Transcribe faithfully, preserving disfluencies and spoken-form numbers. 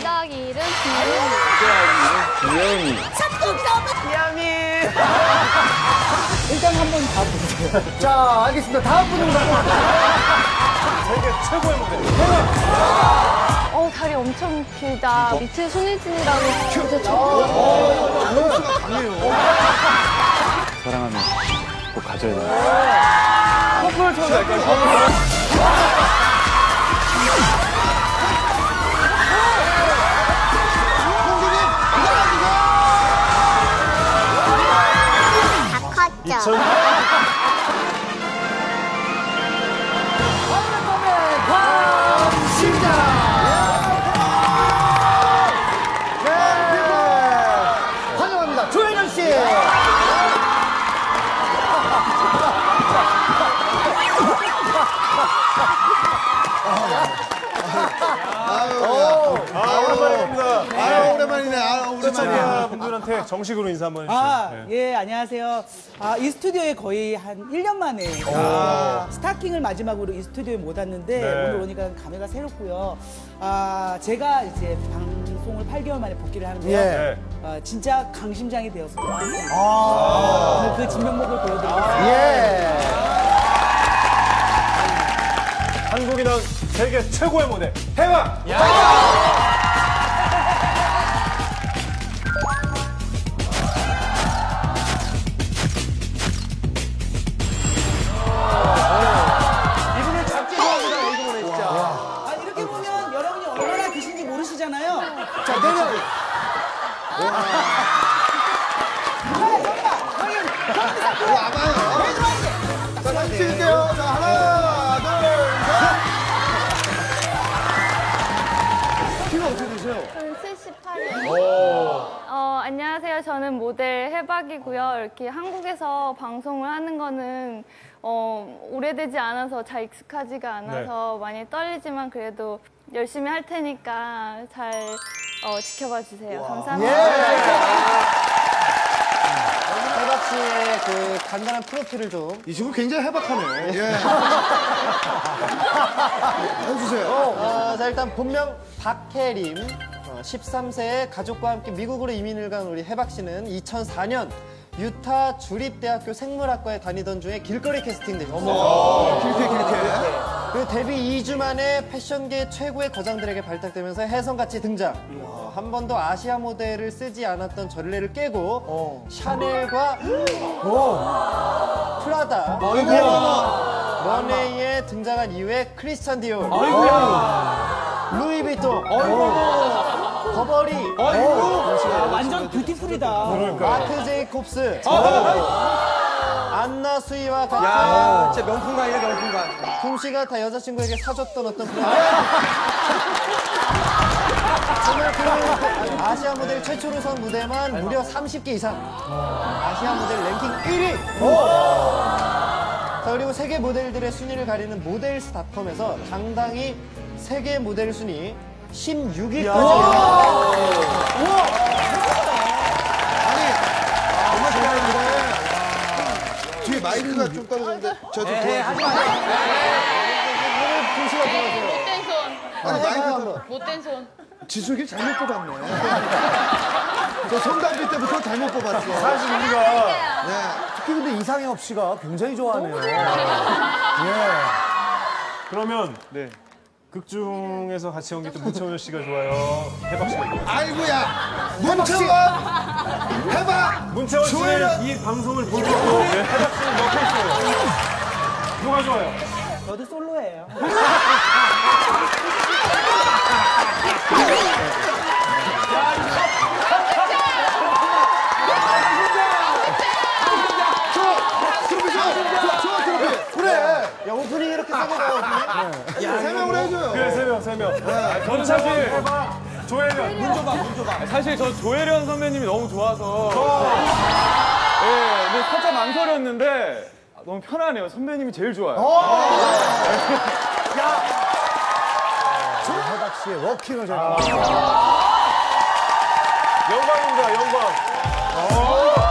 찌꺼기 이름 귀여미. 귀여미. 일단 한번 가보세요. 자, 알겠습니다. 다음 분으로 세계 최고의 모델. 어 다리 엄청 길다. 밑에 손예진이라고 진짜 저. 사랑하면 꼭 가져야 돼. 커플 처음 갈까요? 다 컸죠. 환영합니다. 조혜련 씨. 아, 오랜만입니다. 아, 오랜만이네. 아, 오랜만이야. 시청자 분들한테 정식으로 인사 한번 해주세요. 아, 네. 예, 안녕하세요. 아, 이 스튜디오에 거의 한 일 년 만에 아, 스타킹을 마지막으로 이 스튜디오에 못 왔는데 네. 오늘 오니까 감회가 새롭고요. 아, 제가 이제 방송을 팔 개월 만에 복귀를 하는데요. 네. 아, 진짜 강심장이 되었습니다. 아, 오늘 그 진면목을 보여드리겠습니다. 예. 한국이 낳은 세계 최고의 모델 해와. 이분을 잡지 좋아합니다. 이거 보내 진짜. 아, 이렇게 보면 여러분이 얼마나 계신지 모르시잖아요. 자, 내려. 와봐요. 자, 다시 찍을게요. 자, 하나, 둘, 셋. 키가 어떻게 되세요? 저는 칠십팔이요. 어, 안녕하세요. 저는 모델 해박이고요. 이렇게 한국에서 방송을 하는 거는 어, 오래되지 않아서 잘 익숙하지가 않아서 많이 떨리지만 그래도 열심히 할 테니까 잘 어, 지켜봐 주세요. 감사합니다. 해박 씨의 그 간단한 프로필을 좀. 이 친구 굉장히 해박하네. 예. 해주세요. 어, 자, 일단 본명 박혜림. 어, 십삼 세에 가족과 함께 미국으로 이민을 간 우리 해박 씨는 이천사 년 유타 주립대학교 생물학과에 다니던 중에 길거리 캐스팅 되셨어요. 길게, 길게. 그 데뷔 이 주 만에 패션계 최고의 거장들에게 발탁되면서 혜성같이 등장. 어, 한 번도 아시아 모델을 쓰지 않았던 전례를 깨고 어. 샤넬과 프라다, 런웨이에 등장한 이후에 크리스찬 디올, 루이비통, 버버리, 아, 완전 뷰티풀이다. 마크 제이콥스, 안나 수이와 같은 진짜 명품관이네 명품관. 솜씨가 다 여자친구에게 사줬던 어떤 그런 정말 그 아시아 모델 최초로 선 무대만 무려 삼십 개 이상. 아시아 모델 랭킹 일 위. 자, 그리고 세계 모델들의 순위를 가리는 모델스닷컴에서 당당히 세계 모델 순위 십육 위까지 정말 좋아하는데. 뒤에 마이크가 좀 떨어졌는데. 저 좀 도와주세요. 솜씨가 좋아서요. 못된 손. 아니, 마이크가. 못된 손. 지숙이 잘못 뽑았네. 저 손담비 때부터 잘못 뽑았어. 사실 우리가 네. 특히 근데 이상엽 씨가 굉장히 좋아하네요. 그러면 네. 극 중에서 같이 연기했던 문채원 씨가 좋아요. 해박 씨가 좋아요. 아이고야. 문채원. 해봐. 문채원 씨는 조혜련. 이 방송을 보고 네. 해박 씨는 옆에 있어요. 누가 좋아요? 저도 솔로예요. 그래. 야, 오프닝 이렇게 세고 세 명으로 해줘요. 그래, 세 명, 세 명. 아, 저는 사실 해박, 조혜련. 문 줘봐, 문 줘봐. 사실 저 조혜련 선배님이 너무 좋아서 예, 근데 살짝 망설였는데 너무 편하네요. 선배님이 제일 좋아요. 해박 씨의 워킹을 잘. 영광입니다, 영광.